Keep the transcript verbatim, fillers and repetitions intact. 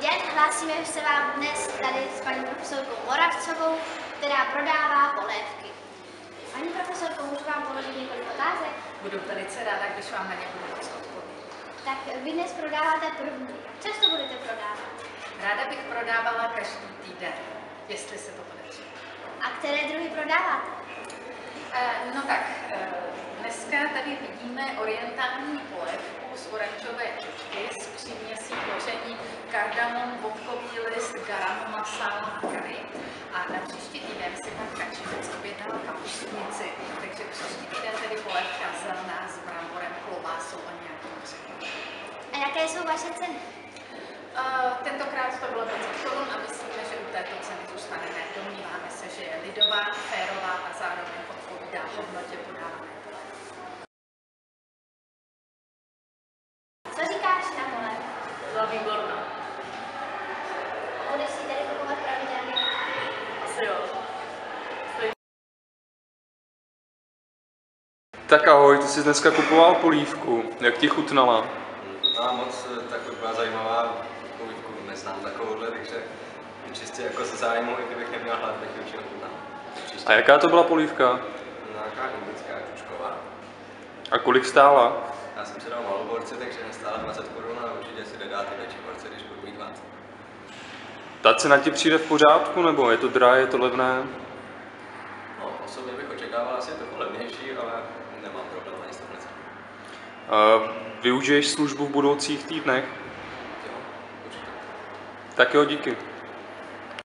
den, hlásíme se vám dnes tady s paní profesorkou Moravcovou, která prodává polévky. Paní profesorko, můžu vám položit několik otázek? Budu velice ráda, když vám na ně budu moct odpovědět. Tak vy dnes prodáváte první. Jak často budete prodávat? Ráda bych prodávala každý týden, jestli se to podaří. A které druhy prodáváte? E, no tak, e, dneska tady vidíme orientální polévku z oranžové čočky s příměsí koření, kardamom, bobkový list, garam masala a curry. A na příští týden si pan Kačinec objednal kapustnici, takže příští týden tedy polévka zelená s bramborem, klobásou a nějakým ořechem. A jaké jsou vaše ceny? Uh, tentokrát to bylo dvacet korun a myslíme, že u této ceny zůstaneme. Domníváme se, že je lidová, férová a zároveň odpovídá hodnotě podávané polévky. Co říkáš na polévku? Byla výborná. Budeš si tady kupovat pravidelně? Asi jo. Tak ahoj, ty jsi dneska kupoval polívku. Jak ti chutnala? No, moc taková byla zajímavá, polívku neznám takovouhle, takže čistě jako ze zájmu, i kdybych neměl hlad, bych ji určitě chutnal. A jaká to byla polívka? Nějaká indická čučková. A kolik stála? Já jsem si dal malou porci, takže nestála dvacet korun a určitě si nedá ty větší porce, když budu mít dvacet. Ta cena ti přijde v pořádku, nebo je to drahé, je to levné? No, osobně bych očekával asi trochu levnější, ale nemám problém ani s touhle cenou. Využiješ službu v budoucích týdnech? Jo, určitě. Tak jo, díky.